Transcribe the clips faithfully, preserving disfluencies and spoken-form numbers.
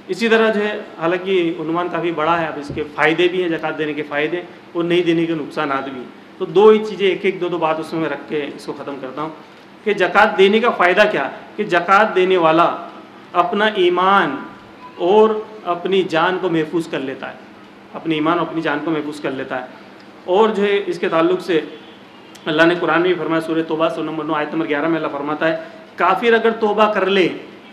इसी तरह जो है, हालांकि उन्वान काफ़ी बड़ा है, अब इसके फ़ायदे भी हैं, ज़कात देने के फ़ायदे और नहीं देने के नुकसानात भी। तो दो ही चीज़ें, एक एक दो दो बात उसमें रख के इसको ख़त्म करता हूँ कि ज़कात देने का फ़ायदा क्या, कि ज़कात देने वाला अपना ईमान और अपनी जान को महफूज कर लेता है, अपनी ईमान और अपनी जान को महफूज कर लेता है। और जो है इसके ताल्लुक से अल्लाह ने कुरान में भी फरमाया, सूरह तौबा सूरह नंबर नौ आयत नंबर ग्यारह में अल्लाह फरमाता है, काफिर अगर तौबा कर ले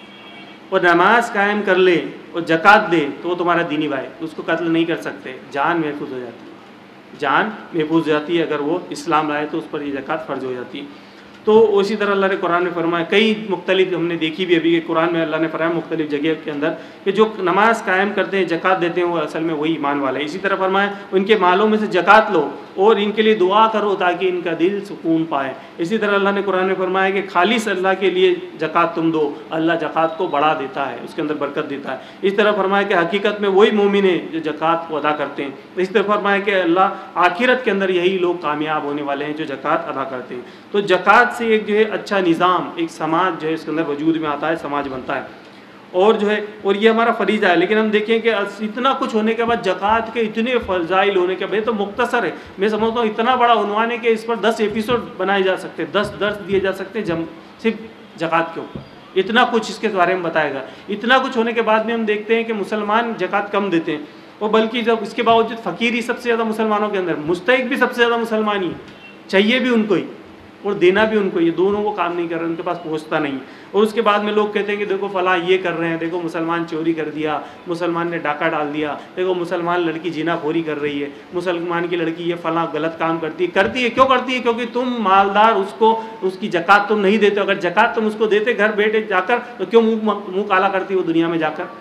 और नमाज कायम कर ले और ज़कात दे तो वो तुम्हारा दीनी भाई, उसको कत्ल नहीं कर सकते, जान महफूज हो जाती है, जान महफूज हो जाती है। अगर वो इस्लाम लाए तो उस पर ये ज़कात फ़र्ज हो जाती है। तो उसी तरह अल्लाह ने कुरान में फरमाया, कई मुख्तलिफ हमने देखी भी अभी कि कुरान में अल्लाह ने फरमाया मुख्तलिफ जगह के अंदर कि जो नमाज कायम करते हैं, ज़कात देते हैं, वो असल में वही ईमान वाले हैं। इसी तरह फरमाया उनके मालों में से ज़कात लो और इनके लिए दुआ करो ताकि इनका दिल सुकून पाए। इसी तरह अल्लाह ने कुरान में फरमाया कि खालिस अल्लाह के लिए ज़कात तुम दो, अल्लाह ज़कात को बढ़ा देता है, उसके अंदर बरकत देता है। इस तरह फरमाया कि हकीकत में वही मोमिन है जो ज़कात को अदा करते हैं। इस तरह फरमाया कि अल्लाह आखिरत के अंदर यही लोग कामयाब होने वाले हैं जो ज़कात अदा करते हैं। तो ज़कात से एक जो है अच्छा निज़ाम, एक समाज जो है इसके अंदर वजूद में आता है, समाज बनता है। और जो है और ये हमारा फरीज़ा है। लेकिन हम देखें कि इतना कुछ होने के बाद, ज़कात के इतने फ़ज़ाइल होने के बाद, तो मुख्तसर है, मैं समझता हूँ इतना बड़ा उन्वान है कि इस पर दस एपिसोड बनाए जा सकते हैं, दस दर्स दिए जा सकते हैं जम सिर्फ ज़कात के ऊपर। इतना कुछ इसके बारे में बताएगा। इतना कुछ होने के बाद में हम देखते हैं कि मुसलमान ज़कात कम देते हैं, और बल्कि जब इसके बावजूद फ़कीर ही सबसे ज़्यादा मुसलमानों के अंदर, मुस्तहिक भी सबसे ज़्यादा मुसलमान ही, चाहिए भी उनको ही और देना भी उनको, ये दोनों वो काम नहीं कर रहे, उनके पास पहुंचता नहीं। और उसके बाद में लोग कहते हैं कि देखो फलां ये कर रहे हैं, देखो मुसलमान चोरी कर दिया, मुसलमान ने डाका डाल दिया, देखो मुसलमान लड़की जीनाखोरी कर रही है, मुसलमान की लड़की ये फलां गलत काम करती है। करती है क्यों करती है? क्योंकि तुम मालदार, उसको उसकी ज़कात तुम नहीं देते। अगर ज़कात तुम उसको देते घर बैठे जाकर, तो क्यों मुँह मुँह काला करती वो दुनिया में जाकर?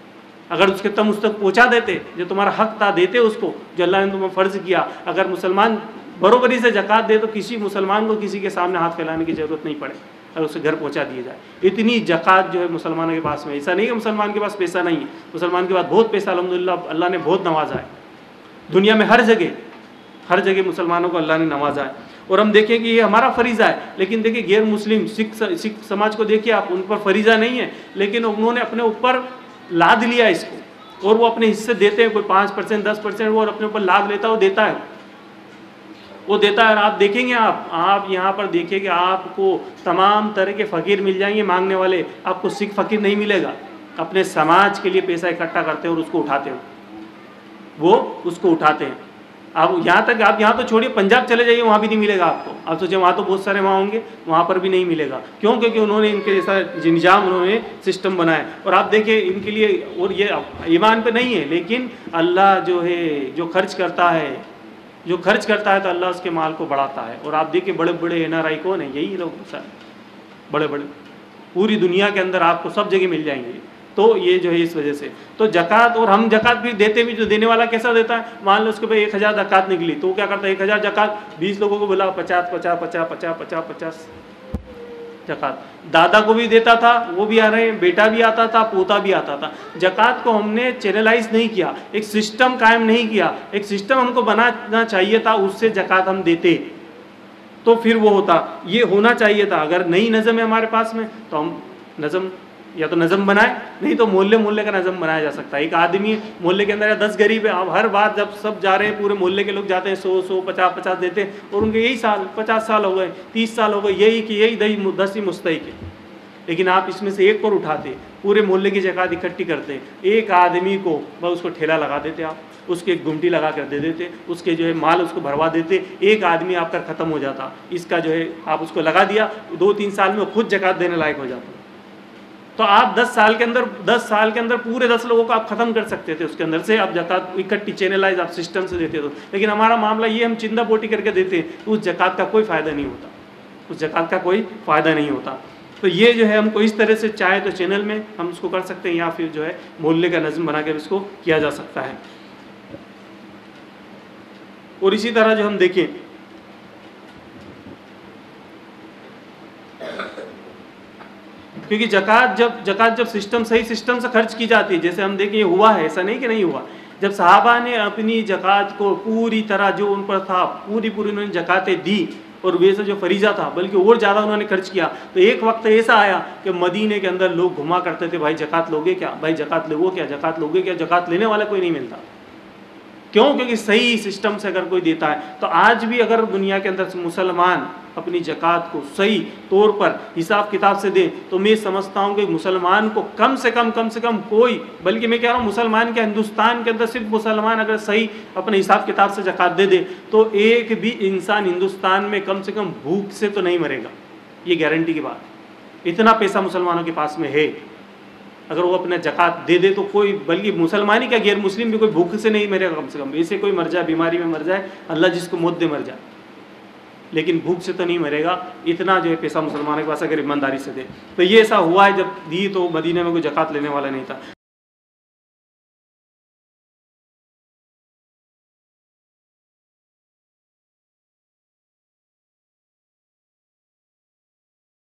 अगर उसके तुम उस तक पहुँचा देते, जो तुम्हारा हक था देते उसको, जो अल्लाह ने तुम्हें फ़र्ज़ किया। अगर मुसलमान बरोबरी से ज़कात दे तो किसी मुसलमान को किसी के सामने हाथ फैलाने की ज़रूरत नहीं पड़े और उसे घर पहुंचा दिया जाए। इतनी ज़कात जो है मुसलमानों के पास में, ऐसा नहीं कि मुसलमान के पास पैसा नहीं है, मुसलमान के पास बहुत पैसा अल्हम्दुलिल्लाह अल्लाह ने बहुत नवाजा है। दुनिया में हर जगह हर जगह मुसलमानों को अल्लाह ने नवाजा है। और हम देखें कि ये हमारा फरीज़ा है। लेकिन देखिए गैर मुस्लिम सिख सिख समाज को देखिए आप, उन पर फरीज़ा नहीं है, लेकिन उन्होंने अपने ऊपर लाद लिया इसको, और वो अपने हिस्से देते हैं। कोई पाँच परसेंट दस परसेंट वो अपने ऊपर लाद लेता है, वो देता है वो देता है। और आप देखेंगे, आप आप यहाँ पर देखेंगे आपको तमाम तरह के फ़कीर मिल जाएंगे मांगने वाले, आपको सिख फ़कीर नहीं मिलेगा। अपने समाज के लिए पैसा इकट्ठा करते हैं और उसको उठाते हैं, वो उसको उठाते हैं। आप यहाँ तक, आप यहाँ तो छोड़िए, पंजाब चले जाइए, वहाँ भी नहीं मिलेगा आपको। आप सोचिए वहाँ तो बहुत सारे वहाँ होंगे, वहाँ पर भी नहीं मिलेगा। क्यों? क्योंकि उन्होंने इनके जैसा निज़ाम, उन्होंने सिस्टम बनाया। और आप देखिए इनके लिए, और ये ईमान पे नहीं है, लेकिन अल्लाह जो है जो खर्च करता है जो खर्च करता है तो अल्लाह उसके माल को बढ़ाता है। और आप देखिए बड़े बड़े एन आर आई कौन है? यही लोग सर, बड़े बड़े पूरी दुनिया के अंदर आपको सब जगह मिल जाएंगे। तो ये जो है इस वजह से तो ज़कात, और हम ज़कात भी देते भी, जो देने वाला कैसा देता है, मान लो उसके भाई एक हज़ार ज़कात निकली, तो क्या करता है, एक हज़ार ज़कात बीस लोगों को बुला, पचास पचास पचास पचास पचास पचास ज़कात। दादा को भी देता था, वो भी आ रहे हैं, बेटा भी आता था, पोता भी आता था। ज़कात को हमने चैनलाइज नहीं किया, एक सिस्टम कायम नहीं किया। एक सिस्टम हमको बनाना चाहिए था, उससे ज़कात हम देते तो फिर वो होता, ये होना चाहिए था। अगर नई नज़म है हमारे पास में तो हम नज़म, या तो नज़म बनाए, नहीं तो मोहल्ले मोहल्ले का नज़म बनाया जा सकता है। एक आदमी मोहल्ले के अंदर या दस गरीब है, अब हर बार जब सब जा रहे हैं, पूरे मोहल्ले के लोग जाते हैं, सौ सौ पचास पचास देते हैं, और उनके यही साल पचास साल हो गए, तीस साल हो गए, यही कि यही दही दस ही मुस्तहिक है। लेकिन आप इसमें से एक पर उठाते, पूरे मोहल्ले की ज़कात इकट्ठी करते, एक आदमी को बस उसको ठेला लगा देते, आप उसके एक गुमटी लगा कर दे देते, उसके जो है माल उसको भरवा देते, एक आदमी आपका ख़त्म हो जाता। इसका जो है आप उसको लगा दिया, दो तीन साल में खुद ज़कात देने लायक हो जाता। तो आप दस साल के अंदर दस साल के अंदर पूरे दस लोगों को आप ख़त्म कर सकते थे, उसके अंदर से आप ज़कात इकट्ठी चैनलाइज आप सिस्टम से देते तो। लेकिन हमारा मामला ये, हम चिंदा बोटी करके देते हैं, तो उस ज़कात का कोई फ़ायदा नहीं होता, उस ज़कात का कोई फ़ायदा नहीं होता। तो ये जो है हमको इस तरह से, चाहे तो चैनल में हम उसको कर सकते हैं, या फिर जो है मोहल्ले का नज़म बना कर इसको किया जा सकता है। और इसी तरह जो हम देखें, क्योंकि ज़कात जब ज़कात जब सिस्टम, सही सिस्टम से खर्च की जाती है, जैसे हम देखें ये हुआ है, ऐसा नहीं कि नहीं हुआ। जब सहाबा ने अपनी ज़कात को पूरी तरह जो उन पर था, पूरी पूरी उन्होंने ज़कातें दी, और वैसे जो फरीजा था बल्कि और ज़्यादा उन्होंने खर्च किया। तो एक वक्त ऐसा आया कि मदीने के अंदर लोग घुमा करते थे, भाई ज़कात लोगे क्या, भाई ज़कात लोगे क्या, ज़कात लोगे क्या, ज़कात लेने वाला कोई नहीं मिलता। क्यों? क्योंकि सही सिस्टम से अगर कोई देता है। तो आज भी अगर दुनिया के अंदर मुसलमान अपनी ज़कात को सही तौर पर हिसाब किताब से दे, तो मैं समझता हूँ कि मुसलमान को कम से कम कम से कम कोई, बल्कि मैं कह रहा हूँ मुसलमान के हिंदुस्तान के अंदर सिर्फ मुसलमान अगर सही अपने हिसाब किताब से ज़कात दे दे, तो एक भी इंसान हिंदुस्तान में कम से कम भूख से तो नहीं मरेगा। ये गारंटी की बात है। इतना पैसा मुसलमानों के पास में है, अगर वो अपने ज़कात दे दे तो कोई, बल्कि मुसलमान ही क्या गैर मुस्लिम भी कोई भूख से नहीं मरेगा कम से कम। ऐसे कोई मर जाए, बीमारी में मर जाए, अल्लाह जिसको मौत दे मर जाए, लेकिन भूख से तो नहीं मरेगा। इतना जो है पैसा मुसलमानों के पास अगर ईमानदारी से दे। तो ये ऐसा हुआ है, जब दी तो मदीने में कोई ज़कात लेने वाला नहीं था।